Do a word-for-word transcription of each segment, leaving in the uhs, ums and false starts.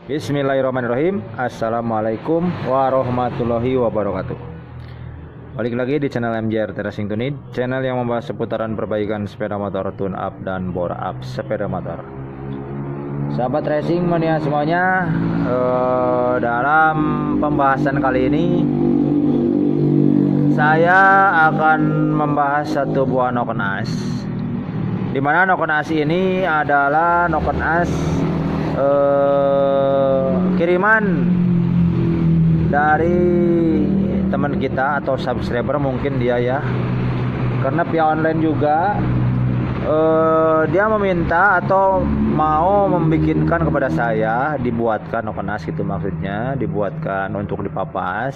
Bismillahirrahmanirrahim. Assalamualaikum warahmatullahi wabarakatuh. Balik lagi di channel M J R Racing Tuned, channel yang membahas seputaran perbaikan sepeda motor, tune up dan bore up sepeda motor. Sahabat racing mania semuanya, eh, dalam pembahasan kali ini saya akan membahas satu buah noken as, dimana noken as ini adalah noken as eh, kiriman dari teman kita atau subscriber mungkin dia ya, karena via online juga. Uh, dia meminta atau mau membikinkan kepada saya dibuatkan noken as gitu, maksudnya dibuatkan untuk dipapas.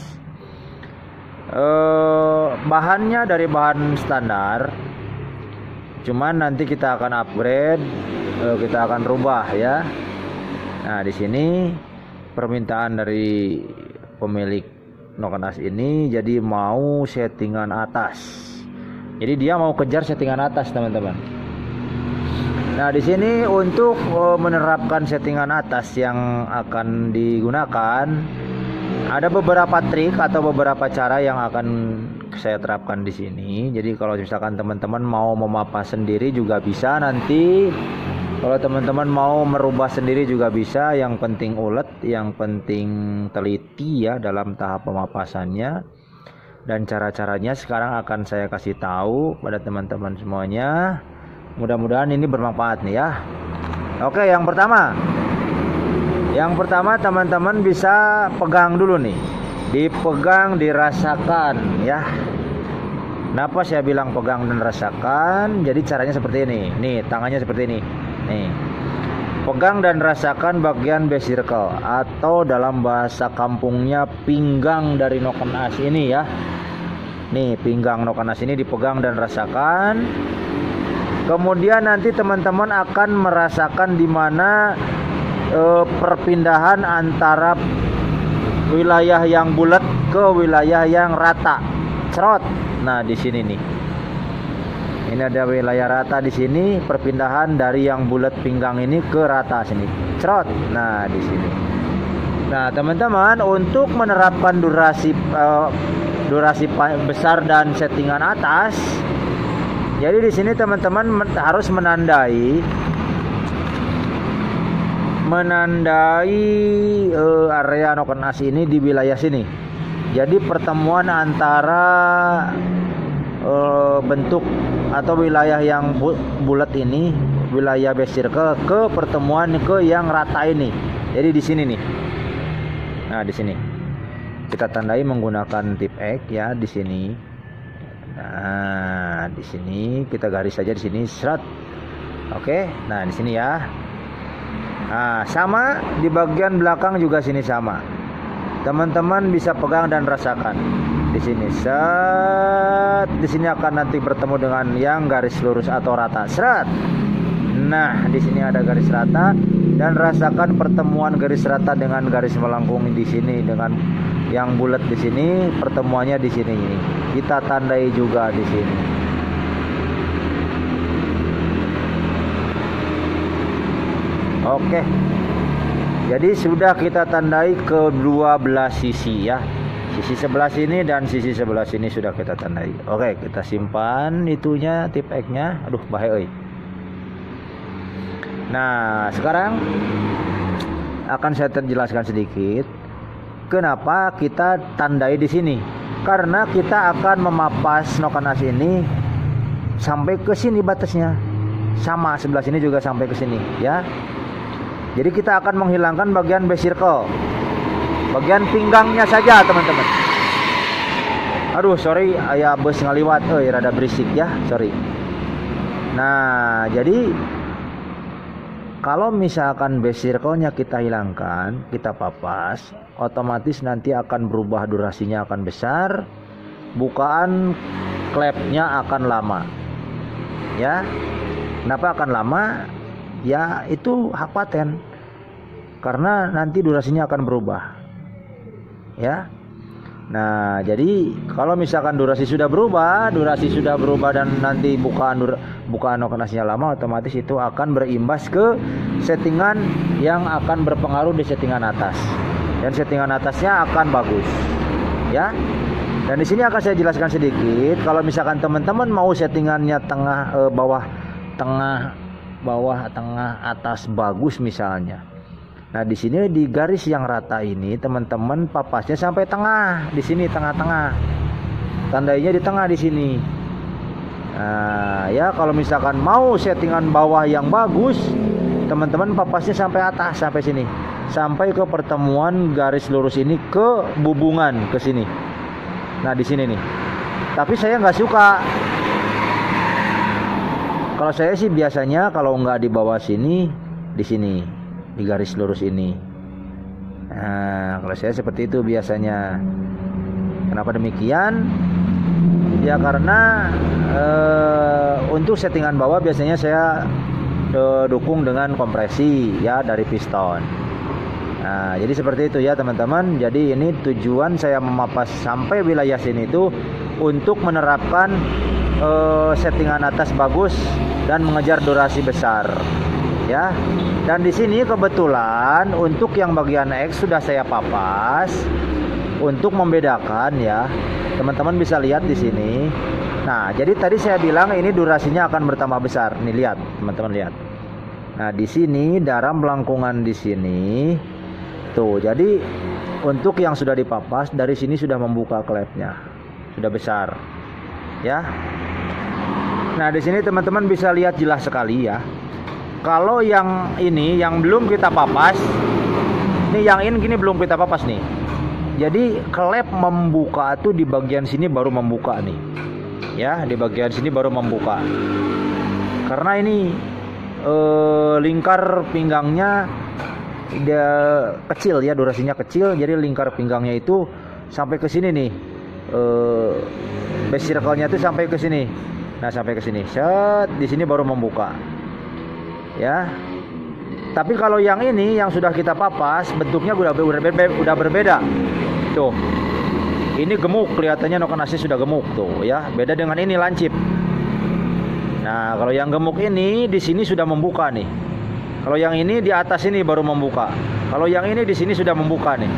Uh, bahannya dari bahan standar, cuman nanti kita akan upgrade, uh, kita akan rubah ya. Nah di sini permintaan dari pemilik noken as ini jadi mau settingan atas. Jadi dia mau kejar settingan atas teman-teman. Nah di sini untuk uh, menerapkan settingan atas yang akan digunakan, ada beberapa trik atau beberapa cara yang akan saya terapkan di sini. Jadi kalau misalkan teman-teman mau memapas sendiri juga bisa nanti. Kalau teman-teman mau merubah sendiri juga bisa. Yang penting ulet, yang penting teliti ya dalam tahap pemapasannya. Dan cara-caranya sekarang akan saya kasih tahu pada teman-teman semuanya. Mudah-mudahan ini bermanfaat nih ya. Oke, yang pertama. Yang pertama teman-teman bisa pegang dulu nih. Dipegang, dirasakan ya. Kenapa saya bilang pegang dan rasakan? Jadi caranya seperti ini. Nih, tangannya seperti ini. Nih. Pegang dan rasakan bagian base circle atau dalam bahasa kampungnya pinggang dari noken as ini ya. Nih, pinggang noken as ini dipegang dan rasakan. Kemudian nanti teman-teman akan merasakan di mana e, perpindahan antara wilayah yang bulat ke wilayah yang rata. Cerot. Nah, di sini nih. Ini ada wilayah rata di sini, perpindahan dari yang bulat pinggang ini ke rata sini. Cerot. Nah, di sini. Nah, teman-teman untuk menerapkan durasi e, durasi besar dan settingan atas, jadi di sini teman-teman harus menandai menandai uh, area noken as ini di wilayah sini. Jadi pertemuan antara uh, bentuk atau wilayah yang bu bulat ini, wilayah base circle ke pertemuan ke yang rata ini. Jadi di sini nih. Nah, di sini. Kita tandai menggunakan tip X ya di sini. Nah, di sini kita garis saja di sini, serat. Oke, nah di sini ya. Nah, sama di bagian belakang juga sini sama. Teman-teman bisa pegang dan rasakan. Di sini set. Di sini akan nanti bertemu dengan yang garis lurus atau rata. Serat. Nah, di sini ada garis rata dan rasakan pertemuan garis rata dengan garis melengkung di sini dengan yang bulat di sini, pertemuannya di sini. Kita tandai juga di sini. Oke. Jadi sudah kita tandai kedua belah sisi ya. Sisi sebelah sini dan sisi sebelah sini sudah kita tandai. Oke, kita simpan itunya tip X-nya. Aduh, bahaya euy. Nah, sekarang akan saya terjelaskan sedikit kenapa kita tandai di sini. Karena kita akan memapas noken as ini sampai ke sini batasnya. Sama sebelah sini juga sampai ke sini ya. Jadi kita akan menghilangkan bagian base circle. Bagian pinggangnya saja, teman-teman. Aduh, sorry aya bus ngaliwat euy, rada berisik ya, sorry. Nah, jadi kalau misalkan base circle-nya kita hilangkan, kita papas, otomatis nanti akan berubah, durasinya akan besar, bukaan klepnya akan lama. Ya. Kenapa akan lama? Ya, itu hak paten. Karena nanti durasinya akan berubah. Ya. Nah, jadi kalau misalkan durasi sudah berubah, durasi sudah berubah dan nanti bukaan dur- bukaan okenasnya lama, otomatis itu akan berimbas ke settingan yang akan berpengaruh di settingan atas. Dan settingan atasnya akan bagus. Ya. Dan di sini akan saya jelaskan sedikit. Kalau misalkan teman-teman mau settingannya tengah eh, bawah tengah bawah tengah atas bagus misalnya. Nah, di sini di garis yang rata ini teman-teman papasnya sampai tengah, di sini tengah-tengah. Tandainya di tengah di sini. Nah, ya kalau misalkan mau settingan bawah yang bagus, teman-teman papasnya sampai atas, sampai sini. Sampai ke pertemuan garis lurus ini ke bubungan ke sini. Nah, di sini nih. Tapi saya nggak suka. Kalau saya sih biasanya kalau nggak di bawah sini, di sini, di garis lurus ini. Nah, kalau saya seperti itu biasanya. Kenapa demikian? Ya karena eh, untuk settingan bawah biasanya saya eh, dukung dengan kompresi ya dari piston. Nah, jadi seperti itu ya teman-teman. Jadi ini tujuan saya memapas sampai wilayah sini itu untuk menerapkan uh, settingan atas bagus dan mengejar durasi besar. Ya. Dan di sini kebetulan untuk yang bagian X sudah saya papas untuk membedakan ya. Teman-teman bisa lihat di sini. Nah, jadi tadi saya bilang ini durasinya akan bertambah besar. Nih lihat, teman-teman lihat. Nah, di sini dalam melengkungan di sini. Tuh, jadi untuk yang sudah dipapas dari sini sudah membuka klepnya, sudah besar, ya. Nah di sini teman-teman bisa lihat jelas sekali ya. Kalau yang ini yang belum kita papas, ini yang ini gini belum kita papas nih. Jadi klep membuka tuh di bagian sini baru membuka nih, ya di bagian sini baru membuka. Karena ini eh, lingkar pinggangnya dia kecil ya, durasinya kecil, jadi lingkar pinggangnya itu sampai ke sini nih, eh, base circle-nya itu sampai ke sini. Nah sampai ke sini, set di sini baru membuka, ya. Tapi kalau yang ini yang sudah kita papas bentuknya udah udah berbeda, udah berbeda. Tuh, ini gemuk kelihatannya nokenasnya sudah gemuk tuh, ya. Beda dengan ini lancip. Nah kalau yang gemuk ini di sini sudah membuka nih. Kalau yang ini di atas ini baru membuka. Kalau yang ini di sini sudah membuka nih.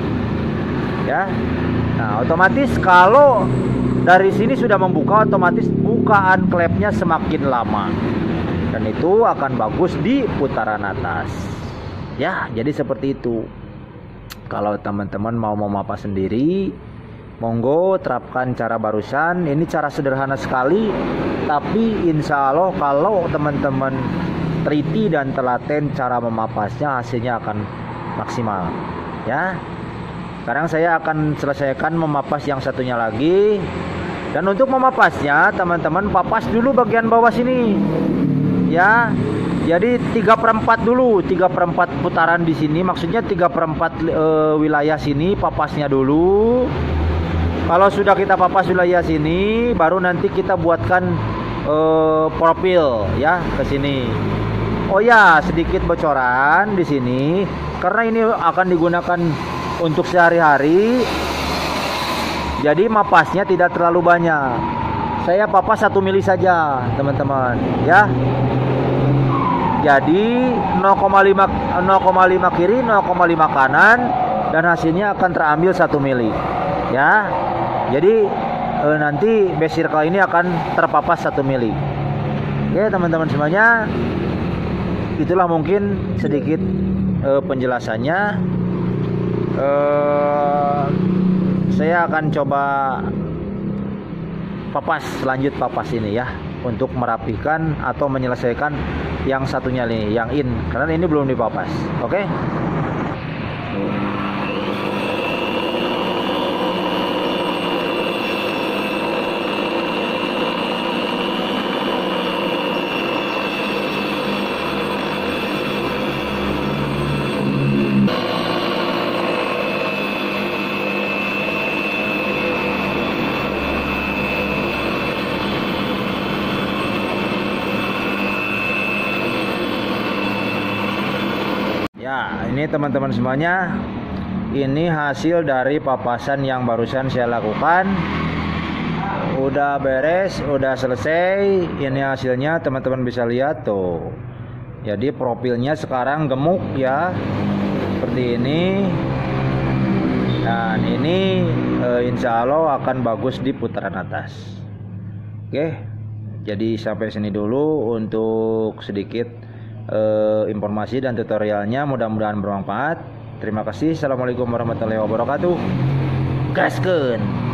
Ya. Nah, otomatis kalau dari sini sudah membuka, otomatis bukaan klepnya semakin lama. Dan itu akan bagus di putaran atas. Ya, jadi seperti itu. Kalau teman-teman mau memapas sendiri, monggo terapkan cara barusan. Ini cara sederhana sekali, tapi insya Allah kalau teman-teman teliti dan telaten cara memapasnya, hasilnya akan maksimal ya. Sekarang saya akan selesaikan memapas yang satunya lagi. Dan untuk memapasnya teman-teman papas dulu bagian bawah sini ya. Jadi tiga per empat dulu, tiga per empat putaran di sini, maksudnya tiga per empat e, wilayah sini papasnya dulu. Kalau sudah kita papas wilayah sini, baru nanti kita buatkan e, profil ya ke sini. Oh ya, sedikit bocoran di sini karena ini akan digunakan untuk sehari-hari. Jadi mapasnya tidak terlalu banyak. Saya papas satu mili saja, teman-teman, ya. Jadi nol koma lima kiri, nol koma lima kanan dan hasilnya akan terambil satu mili. Ya. Jadi eh, nanti base circle ini akan terpapas satu mili. Oke, teman-teman semuanya. Itulah mungkin sedikit uh, penjelasannya. Uh, saya akan coba papas, lanjut papas ini ya, untuk merapikan atau menyelesaikan yang satunya nih, yang in, karena ini belum dipapas. Oke? Okay? Ya, ini teman-teman semuanya, Ini hasil dari papasan yang barusan saya lakukan. Udah beres, udah selesai. Ini hasilnya, teman-teman bisa lihat tuh. Jadi profilnya sekarang gemuk ya, seperti ini. Dan ini e, insya Allah akan bagus di putaran atas. Oke, jadi sampai sini dulu untuk sedikit e, informasi dan tutorialnya. Mudah-mudahan bermanfaat. Terima kasih. Assalamualaikum warahmatullahi wabarakatuh. Gaskeun.